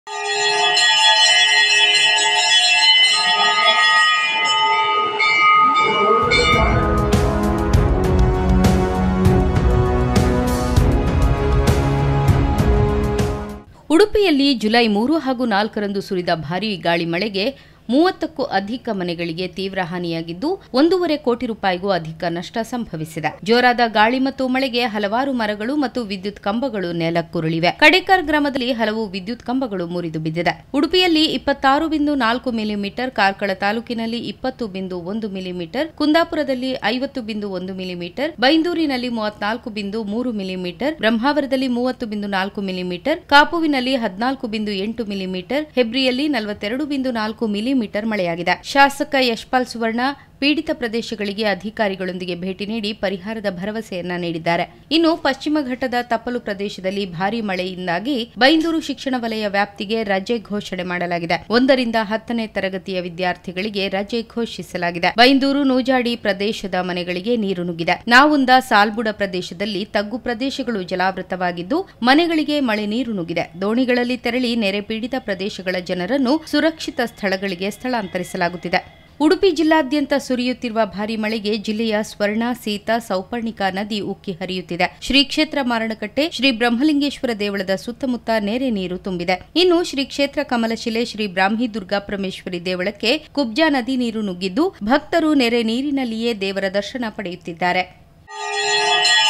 ಉಡುಪಿಯಲ್ಲಿ ಜುಲೈ 3 ಹಾಗೂ 4ರಂದು ಸುರಿದ ಭಾರೀ ಗಾಳಿ ಮಳೆಗೆ 30ಕ್ಕೂ ಅಧಿಕ ಮನೆಗಳಿಗೆ ತೀವ್ರ ಹಾನಿಯಾಗಿದ್ದು 1.5 ಕೋಟಿ ರೂಪಾಯಿಗೂ ಅಧಿಕ ನಷ್ಟ ಸಂಭವಿಸಿದೆ. ಜೋರಾದ ಗಾಳಿ ಮತ್ತು ಮಳೆಗೆ ಹಲವಾರು ಮರಗಳು ಮತ್ತು ವಿದ್ಯುತ್ ಕಂಬಗಳು ನೆಲಕ್ಕುರುಳಿವೆ. ಕಡೇಕರ್ ಗ್ರಾಮದಲ್ಲಿ ಹಲವು ವಿದ್ಯುತ್ ಕಂಬಗಳು ಮುರಿದು ಬಿದ್ದಿದೆ. ಉಡುಪಿಯಲ್ಲಿ 26.4 ಮಿಲಿಮೀಟರ್, ಕಾರ್ಕಳ ತಾಲೂಕಿನಲ್ಲಿ 20.1 ಮಿಲಿಮೀಟರ್, ಕುಂದಾಪುರದಲ್ಲಿ 50.1 ಮಿಲಿಮೀಟರ್, ಬೈಂದೂರಿನಲ್ಲಿ 34.3 ಮಿಲಿಮೀಟರ್, ಬ್ರಹ್ಮಾವರದಲ್ಲಿ 30.4 ಮಿಲಿಮೀಟರ್, ಕಾಪುವಿನಲ್ಲಿ 14.8 ಮಿಲಿಮೀಟರ್, ಹೆಬ್ರಿಯಲ್ಲಿ 42.4 ಮಿಲಿಮೀಟರ್ ಮಳೆಯಾಗಿದೆ. ಶಾಸಕ ಯಶ್ಪಾಲ್ ಸುವರ್ಣ ಪೀಡಿತ ಪ್ರದೇಶಗಳಿಗೆ ಅಧಿಕಾರಿಗಳೊಂದಿಗೆ ಭೇಟಿ ನೀಡಿ ಪರಿಹಾರದ ಭರವಸೆಯನ್ನ ನೀಡಿದ್ದಾರೆ. ಇನ್ನು ಪಶ್ಚಿಮ ಘಟ್ಟದ ತಪ್ಪಲು ಪ್ರದೇಶದಲ್ಲಿ ಭಾರೀ ಮಳೆಯಿಂದಾಗಿ ಬೈಂದೂರು ಶಿಕ್ಷಣ ವಲಯ ವ್ಯಾಪ್ತಿಗೆ ರಜೆ ಘೋಷಣೆ ಮಾಡಲಾಗಿದೆ. 1ರಿಂದ 10ನೇ ತರಗತಿಯ ವಿದ್ಯಾರ್ಥಿಗಳಿಗೆ ರಜೆ ಘೋಷಿಸಲಾಗಿದೆ. ಬೈಂದೂರು ನೂಜಾಡಿ ಪ್ರದೇಶದ ಮನೆಗಳಿಗೆ ನೀರು ನುಗ್ಗಿದೆ. ನಾವುಂದ ಸಾಲ್ಬುಡ ಪ್ರದೇಶದಲ್ಲಿ ತಗ್ಗು ಪ್ರದೇಶಗಳು ಜಲಾವೃತವಾಗಿದ್ದು ಮನೆಗಳಿಗೆ ಮಳೆ ನೀರು ನುಗ್ಗಿದೆ. ದೋಣಿಗಳಲ್ಲಿ ತೆರಳಿ ನೆರೆ ಪೀಡಿತ ಪ್ರದೇಶಗಳ ಜನರನ್ನು ಸುರಕ್ಷಿತ ಸ್ಥಳಗಳಿಗೆ ಸ್ಥಳಾಂತರಿಸಲಾಗುತ್ತಿದೆ. ಉಡುಪಿ ಜಿಲ್ಲಾದ್ಯಂತ ಸುರಿಯುತ್ತಿರುವ ಭಾರೀ ಮಳೆಗೆ ಜಿಲ್ಲೆಯ ಸ್ವರ್ಣ, ಸೀತಾ, ಸೌಪರ್ಣಿಕಾ ನದಿ ಉಕ್ಕಿ ಹರಿಯುತ್ತಿದೆ. ಶ್ರೀ ಕ್ಷೇತ್ರ ಮಾರಣಕಟ್ಟೆ, ಶ್ರೀ ಬ್ರಹ್ಮಲಿಂಗೇಶ್ವರ ದೇವಳದ ಸುತ್ತಮುತ್ತ ನೆರೆ ನೀರು ತುಂಬಿದೆ. ಇನ್ನು ಶ್ರೀ ಕ್ಷೇತ್ರ ಕಮಲಶಿಲೆ, ಶ್ರೀ ಬ್ರಾಹ್ಮಿ ದುರ್ಗಾಪರಮೇಶ್ವರಿ ದೇವಳಕ್ಕೆ ಕುಬ್ಜಾ ನದಿ ನೀರು ನುಗ್ಗಿದ್ದು ಭಕ್ತರು ನೆರೆ ನೀರಿನಲ್ಲಿಯೇ ದೇವರ ದರ್ಶನ ಪಡೆಯುತ್ತಿದ್ದಾರೆ.